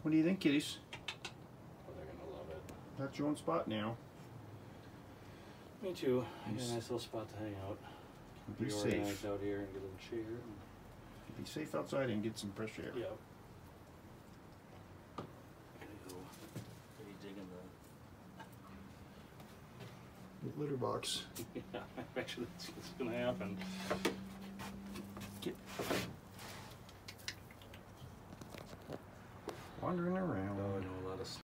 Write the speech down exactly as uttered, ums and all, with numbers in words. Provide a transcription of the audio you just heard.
What do you think, kiddies? Oh, they're gonna love it. That's your own spot now. Me too. I got Yes. a nice little spot to hang out. Be Reorganize safe. out here and get a little chair. Be safe outside and get some fresh air. Yep. Gotta go. Are you digging Get litter box. the? Yeah, actually, that's what's gonna happen. Get wandering around. Oh, I know a lot of